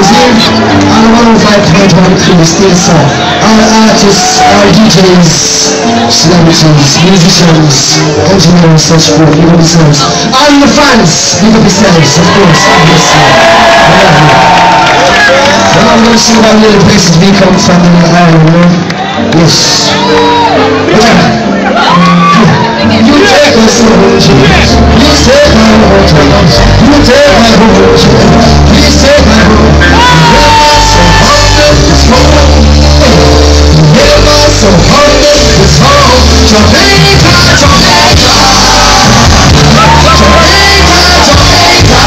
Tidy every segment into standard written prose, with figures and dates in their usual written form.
here, and I want to invite everyone to stay so. Our artists, our DJs, celebrities, musicians, engineers, such forth, big up yourselves. And the fans, big up yourselves, of course, obviously. I love you. Well, I'm going to sing about little places we come from in Ireland, you know? Yes. Yeah. You take us home, Jesus. Please take my home, Jesus. You take my home, Jesus. Please take my home. Never so humble, it's home. Jamaica, Jamaica. Jamaica, Jamaica.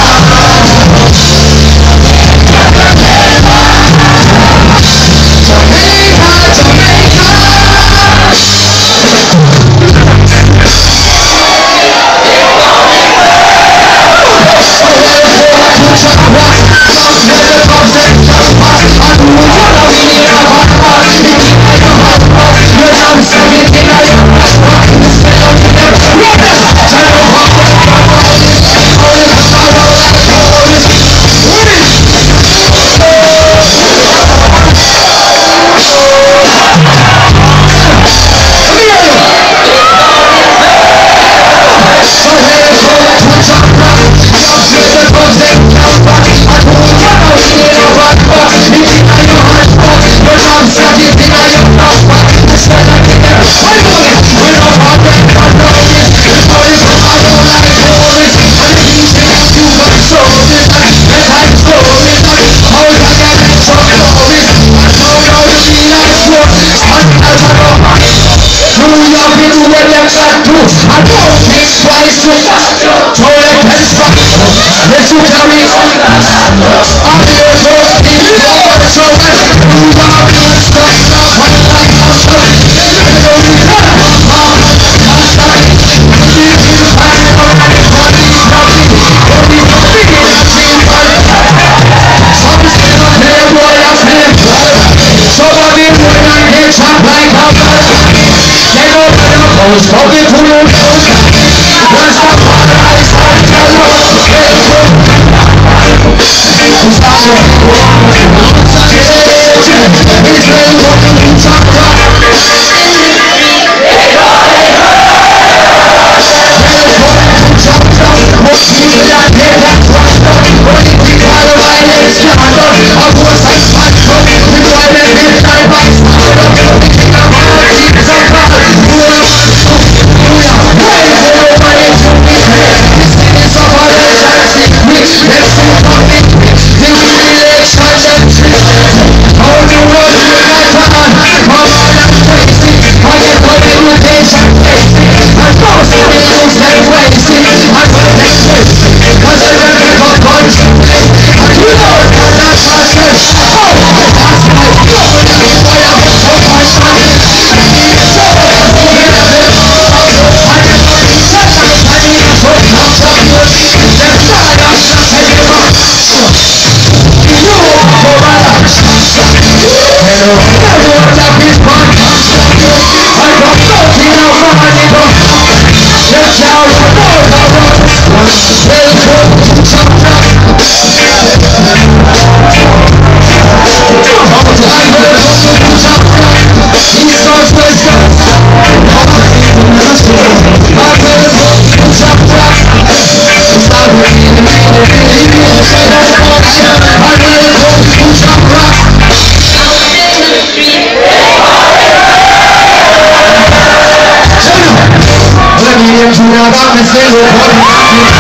Julian,